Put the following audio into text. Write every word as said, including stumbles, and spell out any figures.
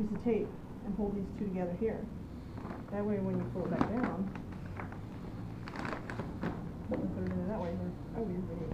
piece of tape and hold these two together here. That way when you pull it back down, put it in that way, or, oh, you're